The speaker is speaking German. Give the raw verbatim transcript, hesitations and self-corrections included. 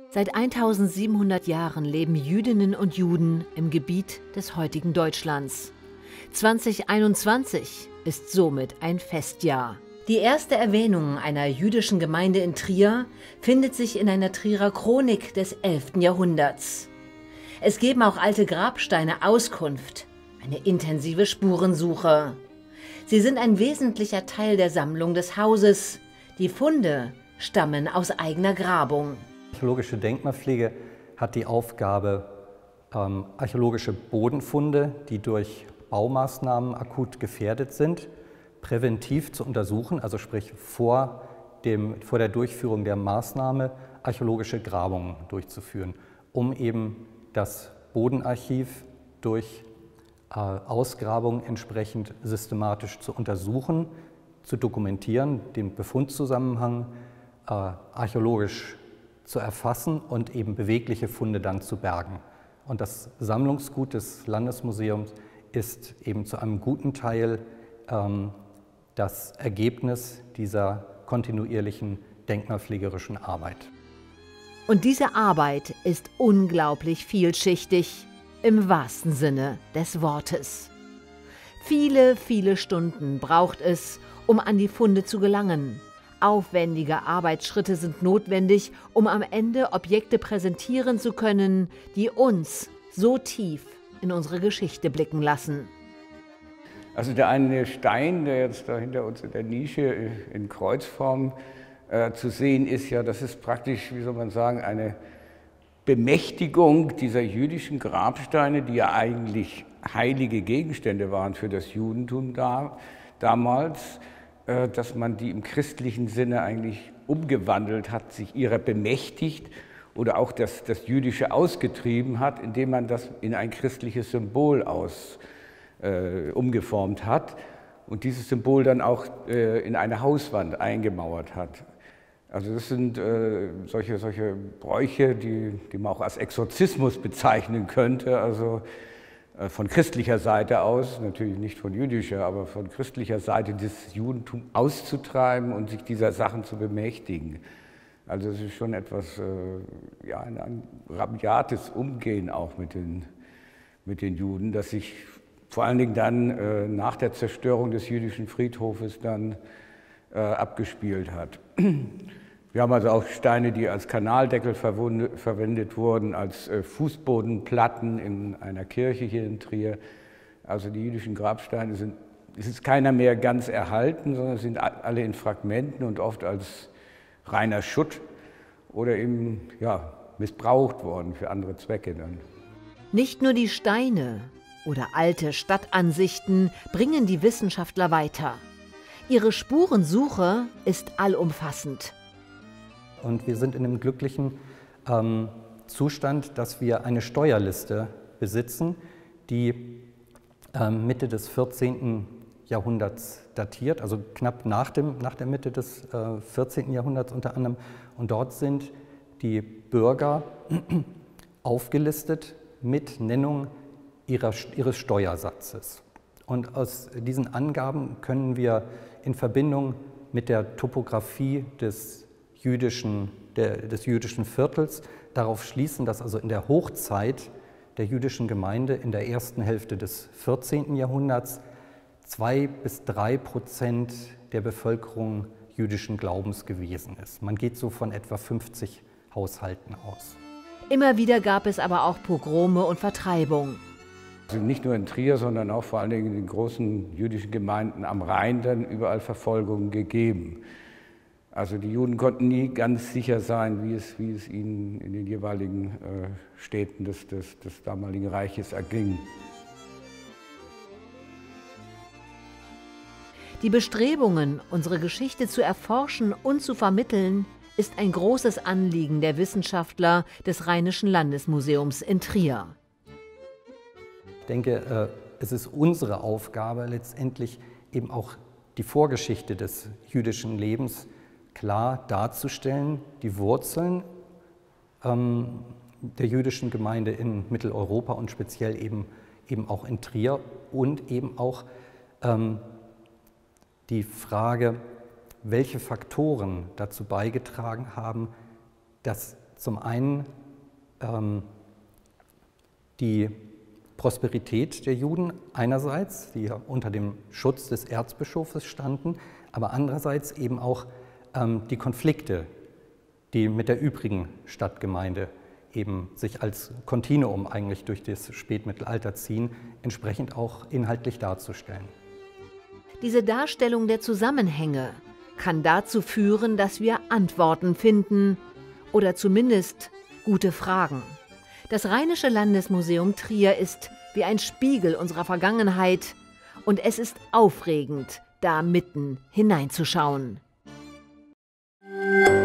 Seit eintausendsiebenhundert Jahren leben Jüdinnen und Juden im Gebiet des heutigen Deutschlands. zweitausendeinundzwanzig ist somit ein Festjahr. Die erste Erwähnung einer jüdischen Gemeinde in Trier findet sich in einer Trierer Chronik des elften Jahrhunderts. Es geben auch alte Grabsteine Auskunft, eine intensive Spurensuche. Sie sind ein wesentlicher Teil der Sammlung des Hauses. Die Funde stammen aus eigener Grabung. Archäologische Denkmalpflege hat die Aufgabe, ähm, archäologische Bodenfunde, die durch Baumaßnahmen akut gefährdet sind, präventiv zu untersuchen, also sprich vor, dem, vor der Durchführung der Maßnahme archäologische Grabungen durchzuführen, um eben das Bodenarchiv durch äh, Ausgrabungen entsprechend systematisch zu untersuchen, zu dokumentieren, den Befundzusammenhang äh, archäologisch zu erfassen und eben bewegliche Funde dann zu bergen. Und das Sammlungsgut des Landesmuseums ist eben zu einem guten Teil ähm, das Ergebnis dieser kontinuierlichen denkmalpflegerischen Arbeit. Und diese Arbeit ist unglaublich vielschichtig, im wahrsten Sinne des Wortes. Viele, viele Stunden braucht es, um an die Funde zu gelangen. Aufwendige Arbeitsschritte sind notwendig, um am Ende Objekte präsentieren zu können, die uns so tief in unsere Geschichte blicken lassen. Also der eine Stein, der jetzt da hinter uns in der Nische in Kreuzform äh, zu sehen ist, ja, das ist praktisch, wie soll man sagen, eine Bemächtigung dieser jüdischen Grabsteine, die ja eigentlich heilige Gegenstände waren für das Judentum da, damals, äh, dass man die im christlichen Sinne eigentlich umgewandelt hat, sich ihrer bemächtigt oder auch das, das Jüdische ausgetrieben hat, indem man das in ein christliches Symbol aus Äh, umgeformt hat und dieses Symbol dann auch äh, in eine Hauswand eingemauert hat. Also das sind äh, solche, solche Bräuche, die, die man auch als Exorzismus bezeichnen könnte, also äh, von christlicher Seite aus, natürlich nicht von jüdischer, aber von christlicher Seite das Judentum auszutreiben und sich dieser Sachen zu bemächtigen. Also es ist schon etwas, äh, ja, ein, ein rabiates Umgehen auch mit den, mit den Juden, das sich vor allen Dingen dann äh, nach der Zerstörung des jüdischen Friedhofes dann äh, abgespielt hat. Wir haben also auch Steine, die als Kanaldeckel verwendet wurden, als äh, Fußbodenplatten in einer Kirche hier in Trier. Also die jüdischen Grabsteine sind, es ist keiner mehr ganz erhalten, sondern sind alle in Fragmenten und oft als reiner Schutt oder eben ja, missbraucht worden für andere Zwecke dann. Nicht nur die Steine oder alte Stadtansichten bringen die Wissenschaftler weiter. Ihre Spurensuche ist allumfassend. Und wir sind in dem glücklichen ähm, Zustand, dass wir eine Steuerliste besitzen, die ähm, Mitte des vierzehnten Jahrhunderts datiert, also knapp nach, dem, nach der Mitte des äh, vierzehnten Jahrhunderts unter anderem. Und dort sind die Bürger aufgelistet mit Nennung Ihrer, ihres Steuersatzes. Und aus diesen Angaben können wir in Verbindung mit der Topographie des jüdischen, der, des jüdischen Viertels darauf schließen, dass also in der Hochzeit der jüdischen Gemeinde in der ersten Hälfte des vierzehnten Jahrhunderts zwei bis drei Prozent der Bevölkerung jüdischen Glaubens gewesen ist. Man geht so von etwa fünfzig Haushalten aus. Immer wieder gab es aber auch Pogrome und Vertreibung. Also nicht nur in Trier, sondern auch vor allen Dingen in den großen jüdischen Gemeinden am Rhein dann überall Verfolgungen gegeben. Also die Juden konnten nie ganz sicher sein, wie es, wie es ihnen in den jeweiligen äh, Städten des, des, des damaligen Reiches erging. Die Bestrebungen, unsere Geschichte zu erforschen und zu vermitteln, ist ein großes Anliegen der Wissenschaftler des Rheinischen Landesmuseums in Trier. Ich denke, es ist unsere Aufgabe, letztendlich eben auch die Vorgeschichte des jüdischen Lebens klar darzustellen, die Wurzeln ähm, der jüdischen Gemeinde in Mitteleuropa und speziell eben, eben auch in Trier und eben auch ähm, die Frage, welche Faktoren dazu beigetragen haben, dass Zum einen ähm, die Prosperität der Juden einerseits, die ja unter dem Schutz des Erzbischofes standen, aber andererseits eben auch ähm, die Konflikte, die mit der übrigen Stadtgemeinde eben sich als Kontinuum eigentlich durch das Spätmittelalter ziehen, entsprechend auch inhaltlich darzustellen. Diese Darstellung der Zusammenhänge kann dazu führen, dass wir Antworten finden oder zumindest gute Fragen. Das Rheinische Landesmuseum Trier ist wie ein Spiegel unserer Vergangenheit und es ist aufregend, da mitten hineinzuschauen.